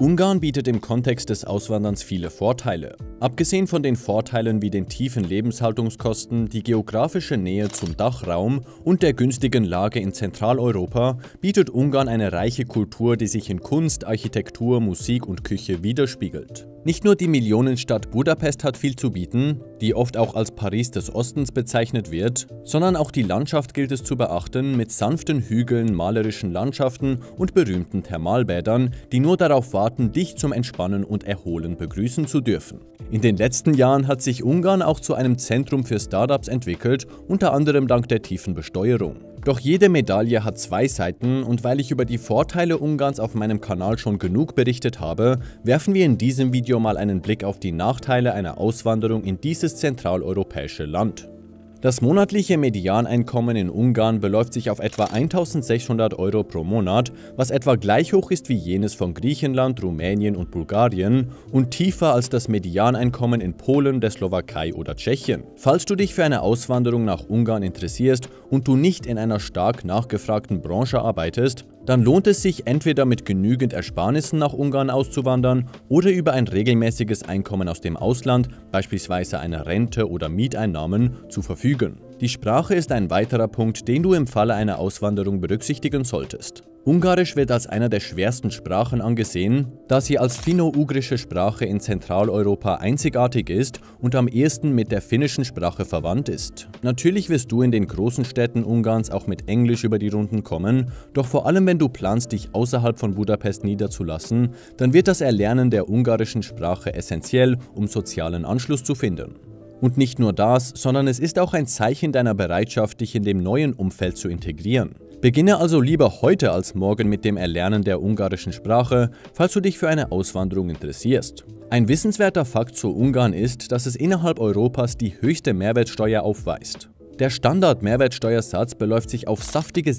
Ungarn bietet im Kontext des Auswanderns viele Vorteile. Abgesehen von den Vorteilen wie den tiefen Lebenshaltungskosten, die geografische Nähe zum Dachraum und der günstigen Lage in Zentraleuropa, bietet Ungarn eine reiche Kultur, die sich in Kunst, Architektur, Musik und Küche widerspiegelt. Nicht nur die Millionenstadt Budapest hat viel zu bieten, die oft auch als Paris des Ostens bezeichnet wird, sondern auch die Landschaft gilt es zu beachten mit sanften Hügeln, malerischen Landschaften und berühmten Thermalbädern, die nur darauf warten, dich zum Entspannen und Erholen begrüßen zu dürfen. In den letzten Jahren hat sich Ungarn auch zu einem Zentrum für Startups entwickelt, unter anderem dank der tiefen Besteuerung. Doch jede Medaille hat zwei Seiten und weil ich über die Vorteile Ungarns auf meinem Kanal schon genug berichtet habe, werfen wir in diesem Video mal einen Blick auf die Nachteile einer Auswanderung in dieses zentraleuropäische Land. Das monatliche Medianeinkommen in Ungarn beläuft sich auf etwa 1.600 € pro Monat, was etwa gleich hoch ist wie jenes von Griechenland, Rumänien und Bulgarien und tiefer als das Medianeinkommen in Polen, der Slowakei oder Tschechien. Falls du dich für eine Auswanderung nach Ungarn interessierst und du nicht in einer stark nachgefragten Branche arbeitest, dann lohnt es sich entweder mit genügend Ersparnissen nach Ungarn auszuwandern oder über ein regelmäßiges Einkommen aus dem Ausland, beispielsweise eine Rente oder Mieteinnahmen, zu verfügen. Die Sprache ist ein weiterer Punkt, den du im Falle einer Auswanderung berücksichtigen solltest. Ungarisch wird als einer der schwersten Sprachen angesehen, da sie als finno-ugrische Sprache in Zentraleuropa einzigartig ist und am ehesten mit der finnischen Sprache verwandt ist. Natürlich wirst du in den großen Städten Ungarns auch mit Englisch über die Runden kommen, doch vor allem wenn du planst, dich außerhalb von Budapest niederzulassen, dann wird das Erlernen der ungarischen Sprache essentiell, um sozialen Anschluss zu finden. Und nicht nur das, sondern es ist auch ein Zeichen deiner Bereitschaft, dich in dem neuen Umfeld zu integrieren. Beginne also lieber heute als morgen mit dem Erlernen der ungarischen Sprache, falls du dich für eine Auswanderung interessierst. Ein wissenswerter Fakt zu Ungarn ist, dass es innerhalb Europas die höchste Mehrwertsteuer aufweist. Der Standard-Mehrwertsteuersatz beläuft sich auf saftige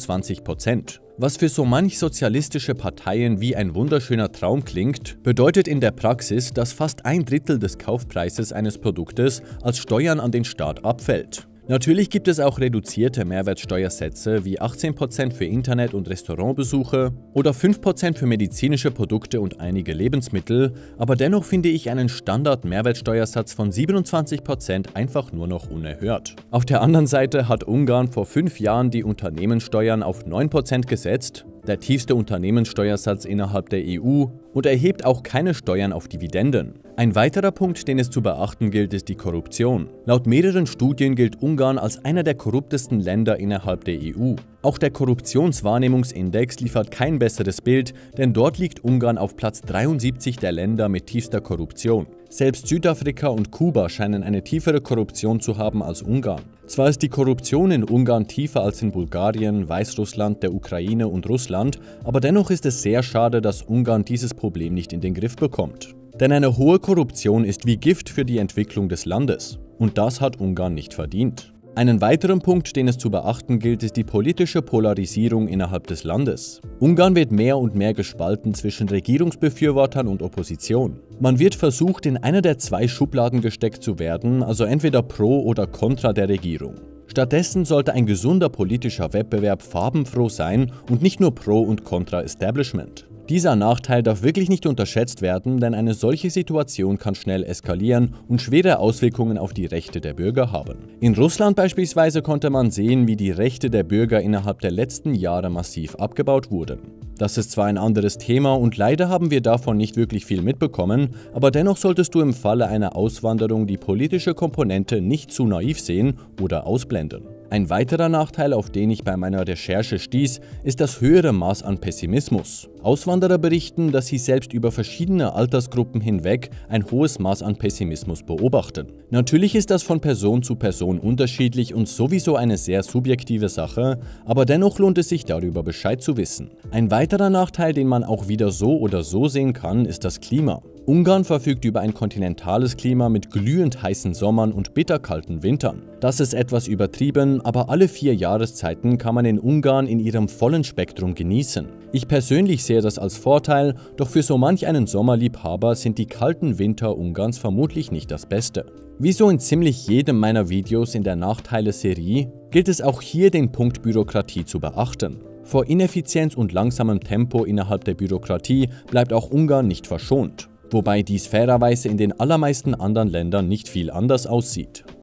27%. Was für so manch sozialistische Parteien wie ein wunderschöner Traum klingt, bedeutet in der Praxis, dass fast ein Drittel des Kaufpreises eines Produktes als Steuern an den Staat abfällt. Natürlich gibt es auch reduzierte Mehrwertsteuersätze wie 18% für Internet- und Restaurantbesuche oder 5% für medizinische Produkte und einige Lebensmittel, aber dennoch finde ich einen Standard-Mehrwertsteuersatz von 27% einfach nur noch unerhört. Auf der anderen Seite hat Ungarn vor 5 Jahren die Unternehmenssteuern auf 9% gesetzt, der tiefste Unternehmenssteuersatz innerhalb der EU, und erhebt auch keine Steuern auf Dividenden. Ein weiterer Punkt, den es zu beachten gilt, ist die Korruption. Laut mehreren Studien gilt Ungarn als einer der korruptesten Länder innerhalb der EU. Auch der Korruptionswahrnehmungsindex liefert kein besseres Bild, denn dort liegt Ungarn auf Platz 73 der Länder mit tiefster Korruption. Selbst Südafrika und Kuba scheinen eine tiefere Korruption zu haben als Ungarn. Zwar ist die Korruption in Ungarn tiefer als in Bulgarien, Weißrussland, der Ukraine und Russland, aber dennoch ist es sehr schade, dass Ungarn dieses Problem nicht in den Griff bekommt. Denn eine hohe Korruption ist wie Gift für die Entwicklung des Landes. Und das hat Ungarn nicht verdient. Einen weiteren Punkt, den es zu beachten gilt, ist die politische Polarisierung innerhalb des Landes. Ungarn wird mehr und mehr gespalten zwischen Regierungsbefürwortern und Opposition. Man wird versucht, in einer der zwei Schubladen gesteckt zu werden, also entweder pro oder contra der Regierung. Stattdessen sollte ein gesunder politischer Wettbewerb farbenfroh sein und nicht nur pro und contra Establishment. Dieser Nachteil darf wirklich nicht unterschätzt werden, denn eine solche Situation kann schnell eskalieren und schwere Auswirkungen auf die Rechte der Bürger haben. In Russland beispielsweise konnte man sehen, wie die Rechte der Bürger innerhalb der letzten Jahre massiv abgebaut wurden. Das ist zwar ein anderes Thema und leider haben wir davon nicht wirklich viel mitbekommen, aber dennoch solltest du im Falle einer Auswanderung die politische Komponente nicht zu naiv sehen oder ausblenden. Ein weiterer Nachteil, auf den ich bei meiner Recherche stieß, ist das höhere Maß an Pessimismus. Auswanderer berichten, dass sie selbst über verschiedene Altersgruppen hinweg ein hohes Maß an Pessimismus beobachten. Natürlich ist das von Person zu Person unterschiedlich und sowieso eine sehr subjektive Sache, aber dennoch lohnt es sich darüber Bescheid zu wissen. Ein weiterer Nachteil, den man auch wieder so oder so sehen kann, ist das Klima. Ungarn verfügt über ein kontinentales Klima mit glühend heißen Sommern und bitterkalten Wintern. Das ist etwas übertrieben, aber alle 4 Jahreszeiten kann man in Ungarn in ihrem vollen Spektrum genießen. Ich persönlich sehe das als Vorteil, doch für so manch einen Sommerliebhaber sind die kalten Winter Ungarns vermutlich nicht das Beste. Wie so in ziemlich jedem meiner Videos in der Nachteile-Serie gilt es auch hier, den Punkt Bürokratie zu beachten. Vor Ineffizienz und langsamem Tempo innerhalb der Bürokratie bleibt auch Ungarn nicht verschont, wobei dies fairerweise in den allermeisten anderen Ländern nicht viel anders aussieht.